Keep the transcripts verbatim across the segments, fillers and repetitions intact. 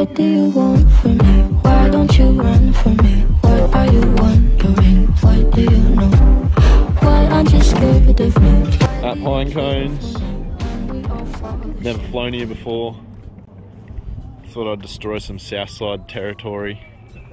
What do you want from me? Why don't you run from me? What are you wondering? What do you know? Why aren't you scared of me? At PineCones. Never flown here before. Thought I'd destroy some Southside territory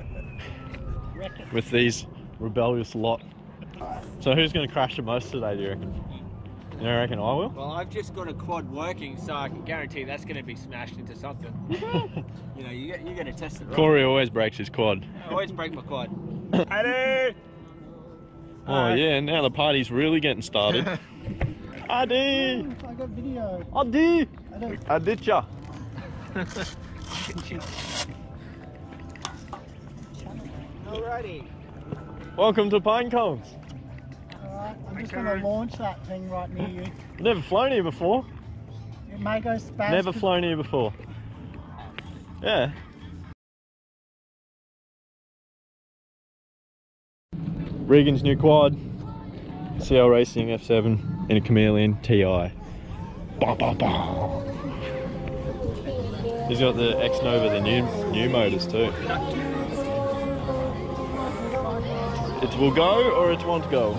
with these rebellious lot. So who's going to crash the most today, do you reckon? You don't reckon I will? Well, I've just got a quad working, so I can guarantee that's going to be smashed into something. You know, you, you're going to test it right. Corey always breaks his quad. I always break my quad. Adi! Oh yeah, now the party's really getting started. Adi! I got video. Adi! Aditya! Alrighty. Welcome to PineCones. Alright, I'm just going to launch that thing right near you. Never flown here before. It may go spaz. Never flown here before. Yeah. Regan's new quad. C L Racing F seven in a Chameleon T I. Bah, bah, bah. He's got the X Nova, the new new motors too. It will go or it won't go.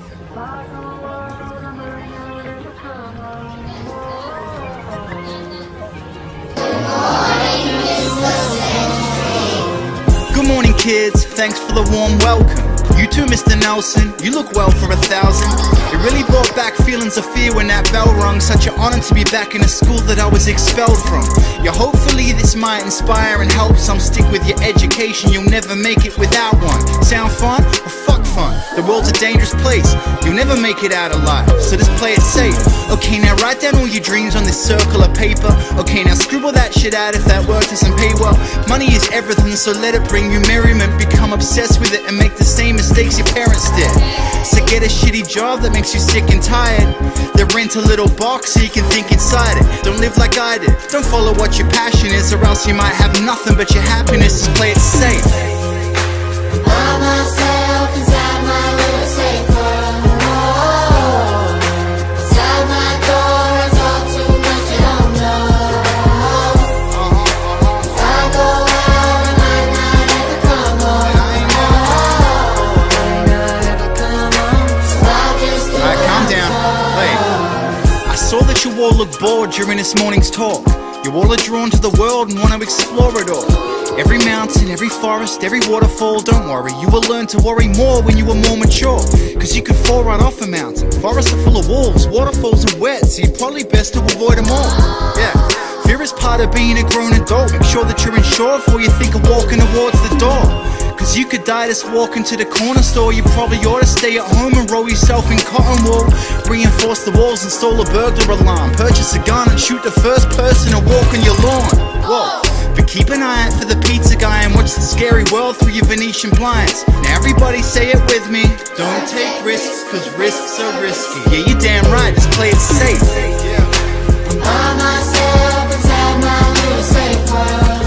Good morning kids, thanks for the warm welcome. You too, Mister Nelson, you look well for a thousand. It really brought back feelings of fear when that bell rung. Such an honor to be back in a school that I was expelled from. Yeah, hopefully this might inspire and help some. Stick with your education, you'll never make it without one. Sound fun? Well, fuck fun. The world's a dangerous place, you'll never make it out alive, so just play it safe. Okay, now write down all your dreams on this circle of paper. Okay, now scribble that shit out if that work doesn't pay well. Money is everything, so let it bring you merriment. Become obsessed with it and make the same mistakes your parents did. So get a shitty job that makes you sick and tired. Then rent a little box so you can think inside it. Don't live like I did, don't follow what your passion is, or else you might have nothing but your happiness. Just play it safe. By myself inside my little safe world. Inside my door I talk too much you don't know. If I go out I might not ever come home. Might not ever come home. So I'll just do Alright, calm down. Wait. I saw that you all look bored during this morning's talk. You all are drawn to the world and want to explore it all. Every mountain, every forest, every waterfall, don't worry, you will learn to worry more when you are more mature. Cause you could fall right off a mountain. Forests are full of wolves, waterfalls are wet, so you're probably best to avoid them all. Yeah, fear is part of being a grown adult. Make sure that you're insured before you think of walking towards the door. Cause you could die just walking to the corner store. You probably ought to stay at home and roll yourself in cotton wool. Reinforce the walls, install a burglar alarm. Purchase a gun and shoot the first person to walk on your lawn. Whoa. But keep an eye out for the pizza guy and watch the scary world through your Venetian blinds. Now everybody say it with me. Don't take risks, cause risks are risky. Yeah, you're damn right, just play it safe. I'm by myself inside my little safe world.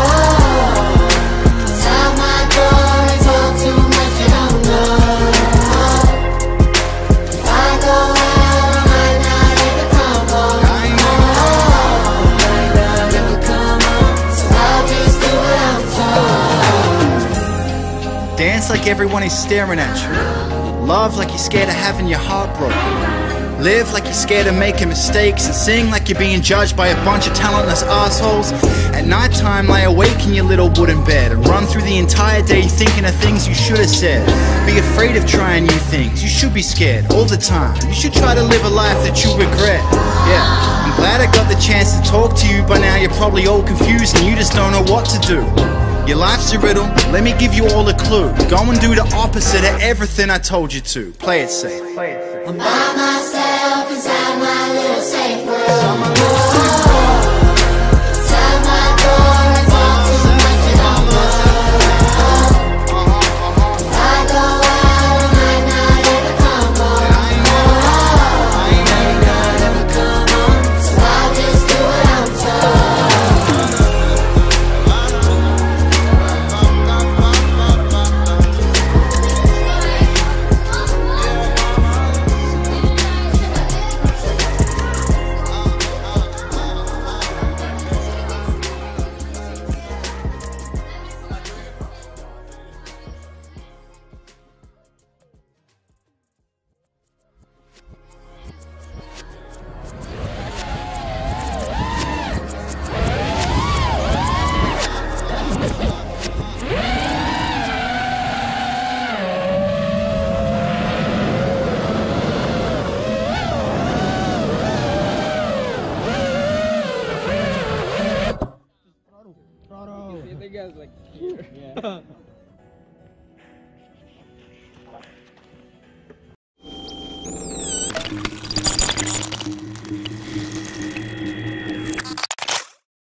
Inside my door I talk too much you don't know. If I go out I might not ever come home. Might not ever come home. So I'll just do what I'm told. Dance like everyone is staring at you. Love like you're scared of having your heart broken. Live like you're scared of making mistakes, and sing like you're being judged by a bunch of talentless assholes. At night time, lie awake in your little wooden bed and run through the entire day thinking of things you should have said. Be afraid of trying new things, you should be scared all the time. You should try to live a life that you regret. Yeah, I'm glad I got the chance to talk to you, but now you're probably all confused and you just don't know what to do. Your life's a riddle, let me give you all a clue. Go and do the opposite of everything I told you to. Play it safe. Play it safe. I'm by myself inside my little safe world. Inside my door I talk too much you don't know. If I go out I might not ever come home. Might not ever come home. So I'll just do what I'm told. it goes like here. Yeah.